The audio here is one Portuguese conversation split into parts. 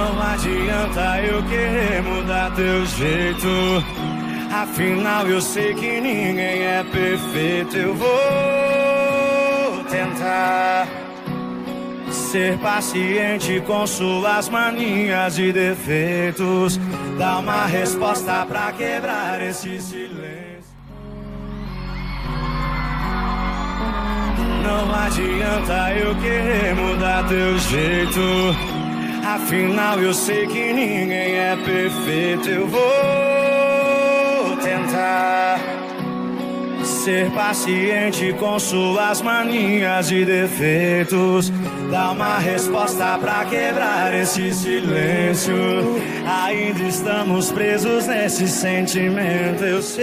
Não adianta eu querer mudar teu jeito. Afinal eu sei que ninguém é perfeito. Eu vou tentar ser paciente com suas manias e defeitos. Dar uma resposta pra quebrar esse silêncio. Não adianta eu querer mudar teu jeito. Afinal eu sei que ninguém é perfeito. Eu vou tentar ser paciente com suas manias e defeitos. Dar uma resposta pra quebrar esse silêncio. Ainda estamos presos nesse sentimento. Eu sei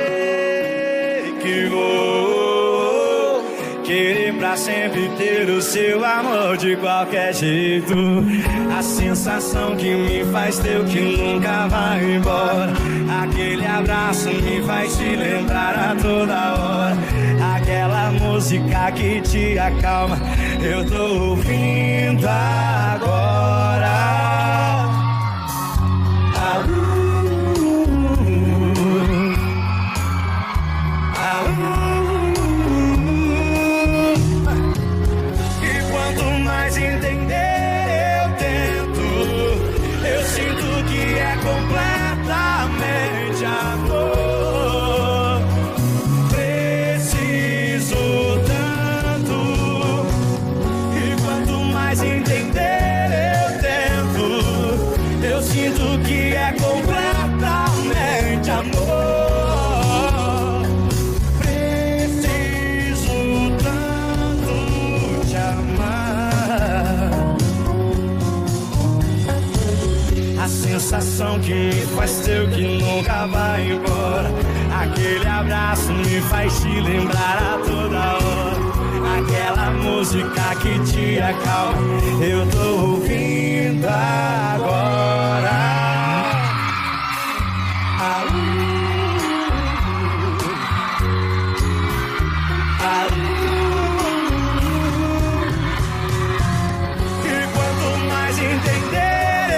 que vou querer pra sempre ter o seu amor de qualquer jeito. A sensação que me faz ter o que nunca vai embora. Aquele abraço me faz te lembrar a toda hora. Aquela música que te acalma, eu tô ouvindo agora. Sensação que me faz ter o que nunca vai embora. Aquele abraço me faz te lembrar a toda hora. Aquela música que te acalma, eu tô ouvindo agora. E quanto mais entender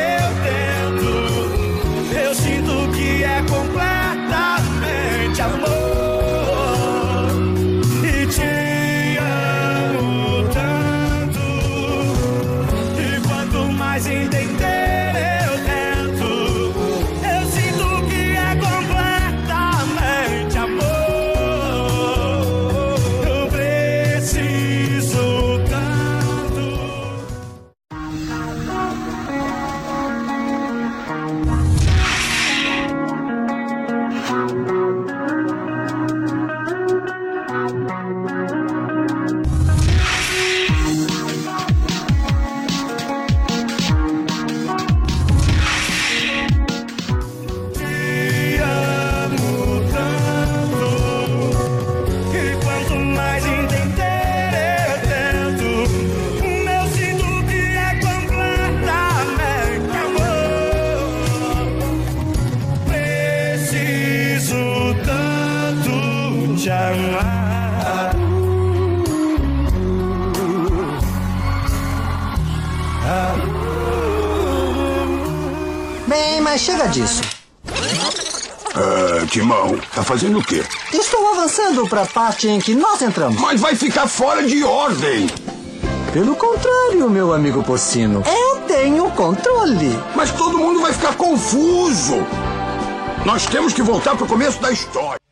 completamente amor, e te amo tanto. E quanto mais entender eu tento, eu sinto que é completamente amor. Eu preciso tanto. Bem, mas chega disso. Timão, tá fazendo o quê? Estou avançando para a parte em que nós entramos. Mas vai ficar fora de ordem. Pelo contrário, meu amigo porcino. Eu tenho controle. Mas todo mundo vai ficar confuso. Nós temos que voltar pro começo da história.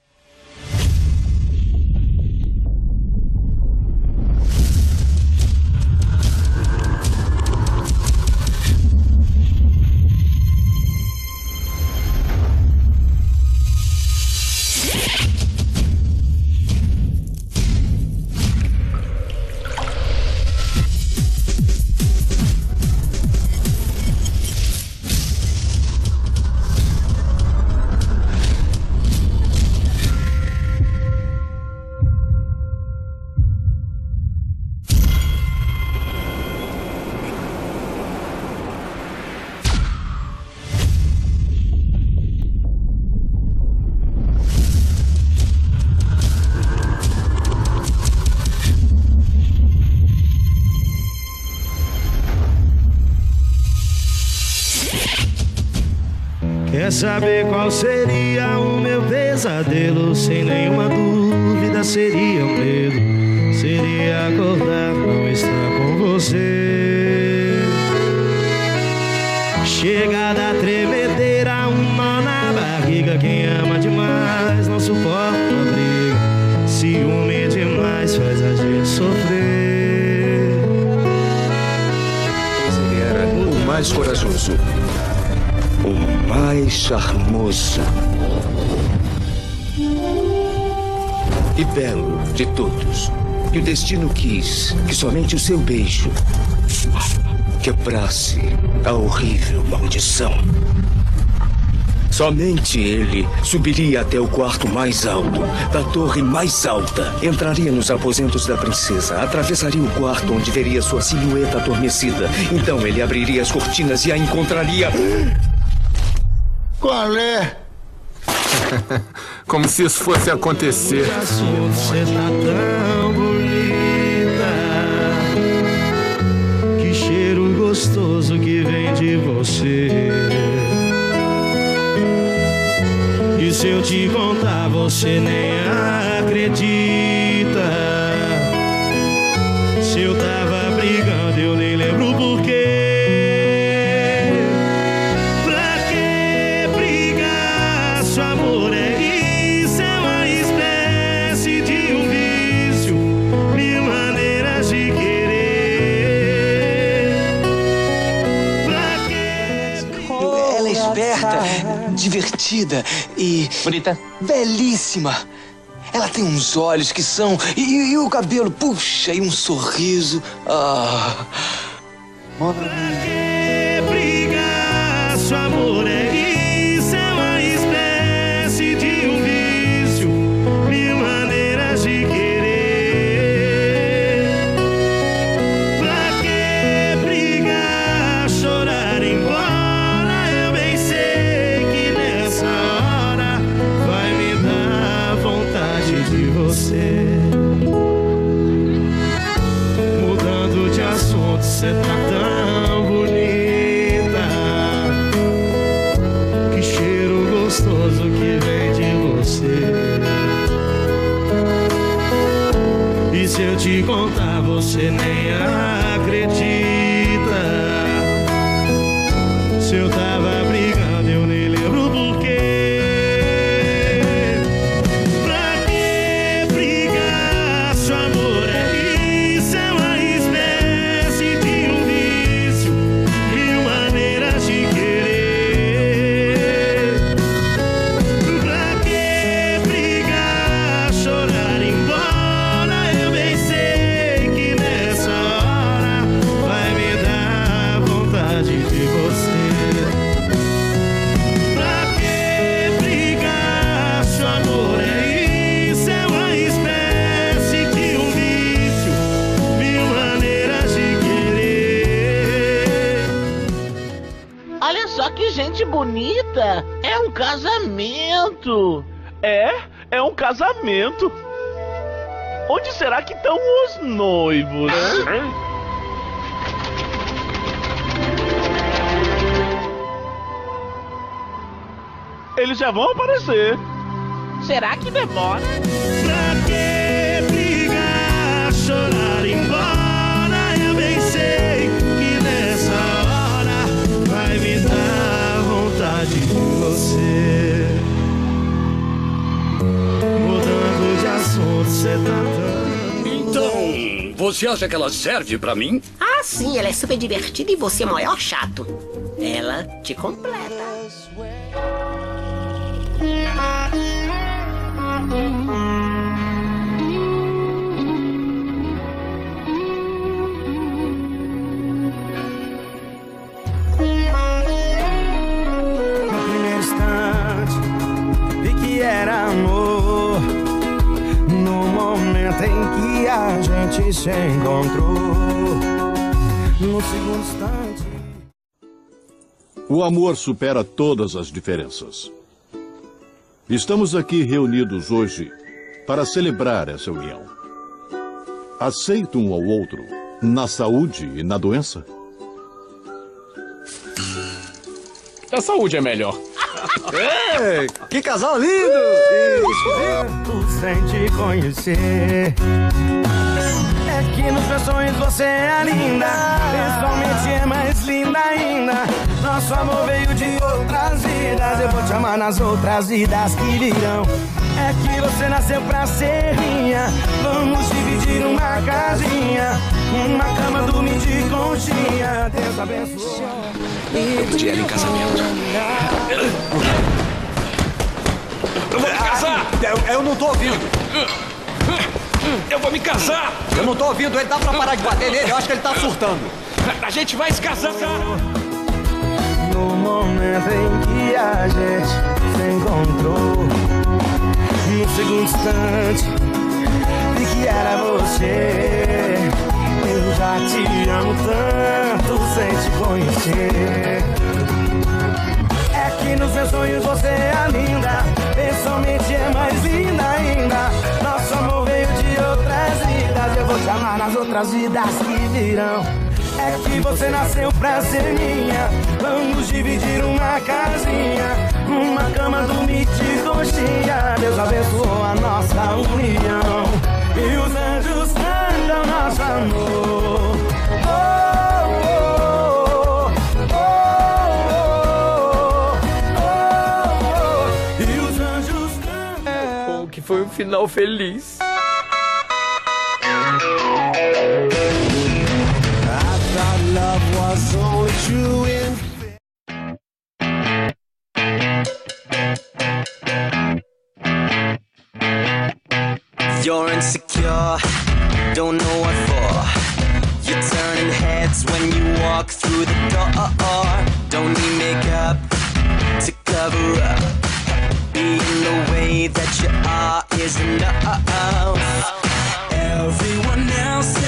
Quer saber qual seria o meu pesadelo? Sem nenhuma dúvida seria o medo. Seria acordar, não estar com você. Chega da tremedeira, um nó na barriga. Quem ama demais não suporta a briga. Ciúme demais faz a gente sofrer. Ele era o mais corajoso, o mais charmoso e belo de todos. E o destino quis que somente o seu beijo quebrasse a horrível maldição. Somente ele subiria até o quarto mais alto, da torre mais alta. Entraria nos aposentos da princesa, atravessaria o quarto onde veria sua silhueta adormecida. Então ele abriria as cortinas e a encontraria. Qual é? Como se isso fosse acontecer. Você tá tão bonita. Que cheiro gostoso que vem de você. E se eu te contar, você nem acredita. Se eu tava brigando, eu nem lembro porquê. Divertida e... bonita. Belíssima. Ela tem uns olhos que são... E o cabelo, puxa, e um sorriso. Ah... Pra que brigar? Seu amor é isso, é uma espécie de um vício. Mil maneiras de querer. Pra que brigar? Chorar embora. Mudando de assunto, cê tá tão bonita. Que cheiro gostoso que vem de você. E se eu te contar, você nem acredita. Se eu tava brigando, eu nem lembro porquê. Que gente bonita! É um casamento! É um casamento! Onde será que estão os noivos? Eles já vão aparecer! Será que demora? Pra que brigar, chorar embora? Eu bem sei que nessa hora vai me dar vontade de você. Mudando de assunto, cê tá tão... Então, você acha que ela serve pra mim? Ah, sim, ela é super divertida e você é o maior chato. Ela te completa. No primeiro instante, vi que era amor. No momento em que a gente se encontrou. No segundo instante. O amor supera todas as diferenças. Estamos aqui reunidos hoje para celebrar essa união. Aceitam um ao outro na saúde e na doença? A saúde é melhor. Que casal lindo! Sem te conhecer. É que nos meus sonhos você é linda, pessoalmente é mais linda ainda. Nosso amor veio de outras vidas, eu vou te amar nas outras vidas que virão. É que você nasceu pra ser minha, vamos dividir uma casinha, uma cama, dormir de conchinha. Deus abençoe. Eu pedi ela em casamento. Eu vou me casar! Eu não tô ouvindo. Eu vou me casar! Eu não tô ouvindo, ele dá pra parar de bater nele, eu acho que ele tá surtando. A gente vai se casar! No momento em que a gente se encontrou, no segundo instante vi que era você. Eu já te amo tanto sem te conhecer. É que nos meus sonhos você é linda, pessoalmente é mais linda ainda. Nosso amor veio de outras vidas, eu vou te amar nas outras vidas que virão. É que você nasceu pra ser minha, vamos dividir uma casinha, uma cama, dormir de conchinha. Deus abençoou a nossa união e os anjos cantam nosso amor. E os anjos cantam. Bom, que foi um final feliz. Love was only true in You're insecure, don't know what for. You're turning heads when you walk through the door. Don't need makeup to cover up. Being the way that you are is enough. Everyone else